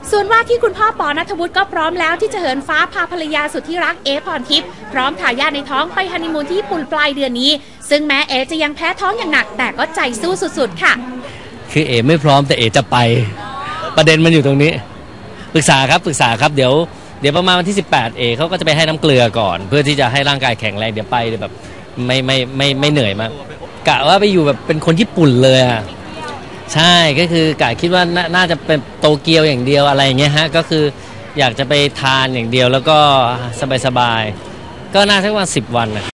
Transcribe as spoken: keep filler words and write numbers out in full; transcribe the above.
ส่วนว่าที่คุณพ่อปอณัฐวุฒิก็พร้อมแล้วที่จะเหินฟ้าพาภรรยาสุดที่รักเอพรทิพย์พร้อมทายาทในท้องไปฮันนีมูนที่ญี่ปุ่นปลายเดือนนี้ซึ่งแม้เอจะยังแพ้ท้องอย่างหนักแต่ก็ใจสู้สุดๆค่ะคือเอไม่พร้อมแต่เอจะไปประเด็นมันอยู่ตรงนี้ปรึกษาครับปรึกษาครับเดี๋ยวเดี๋ยวประมาณวันที่สิบแปดเอเขาก็จะไปให้น้ำเกลือก่อนเพื่อที่จะให้ร่างกายแข็งแรงเดี๋ยวไปแบบไม่ไม่ไม่ไม่เหนื่อยมากกะว่าไปอยู่แบบเป็นคนญี่ปุ่นเลยอ่ะใช่ก็คือกะคิดว่าน่าจะเป็นโตเกียวอย่างเดียวอะไรอย่างเงี้ยฮะก็คืออยากจะไปทานอย่างเดียวแล้วก็สบายๆก็น่าจะประมาณสิบวันนะ